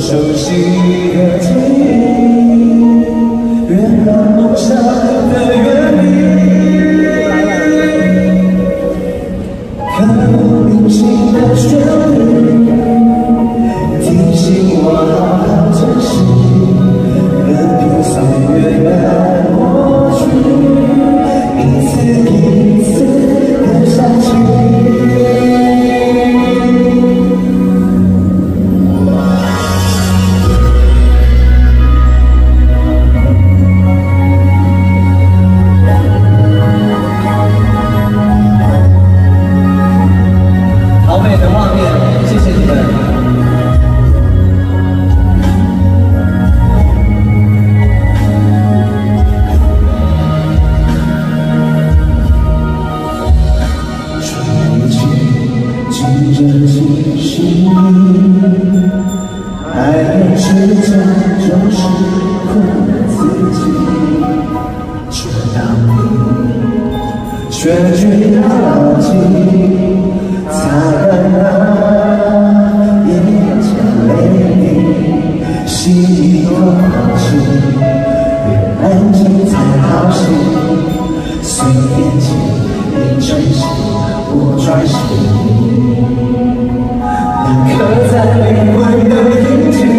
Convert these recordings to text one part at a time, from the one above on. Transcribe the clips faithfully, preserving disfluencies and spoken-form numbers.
熟悉的记忆，圆满梦想的原理。看我铭心的旋律，提醒我好好珍惜，任凭岁月慢过去，一次一次的想起。 爱的时间就是困自己，直到你却觉得牢记，擦干那眼角泪滴，吸一口空气，越安静才好醒，随眼睛一晨曦，我专心。 刻在灵魂的印记，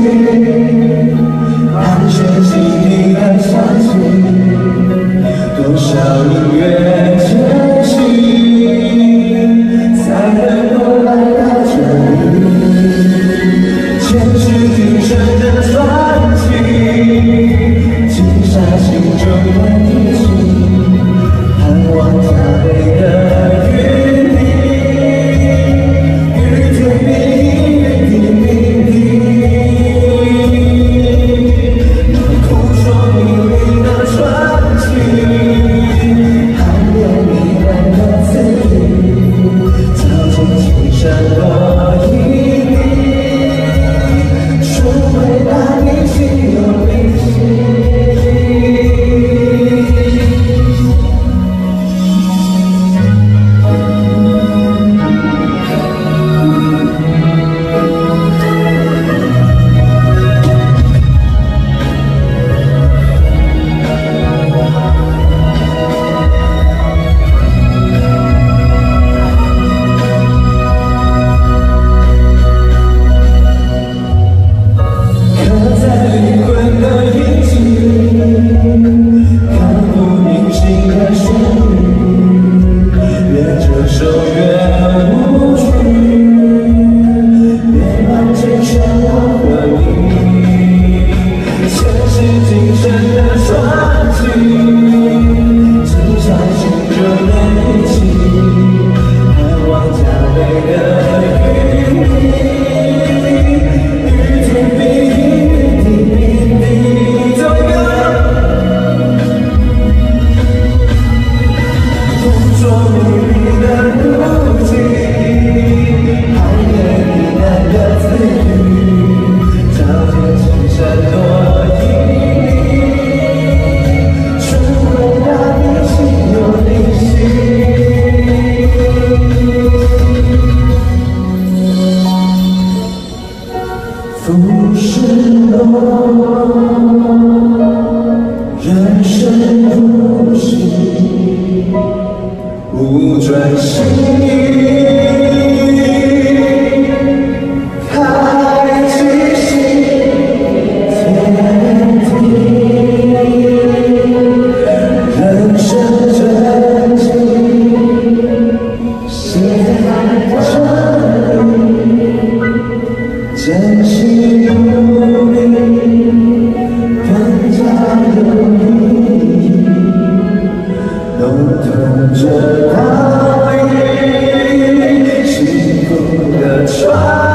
盘旋心底的香气，多少音乐间隙，才能够来到这里。前世今生的传奇，记下心中的提醒，盼望它被的约定。 浮世落，人生如戏，无专心。开启新天地，人生真情，写在这里，真心。 这道理，幸福的传。